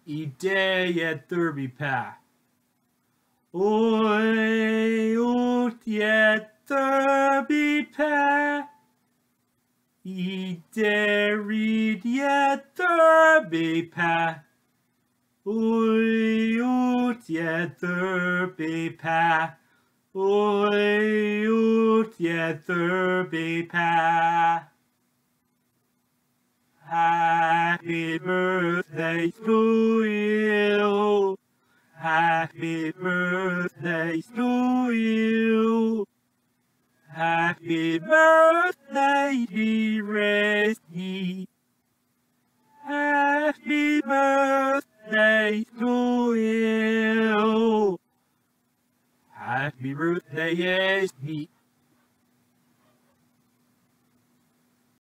Idea derby-pa. Oi, ut derby-pa. Iderid derby-pa. Oi, ut derby-pa. Oi, ut derby-pa. Happy birthday to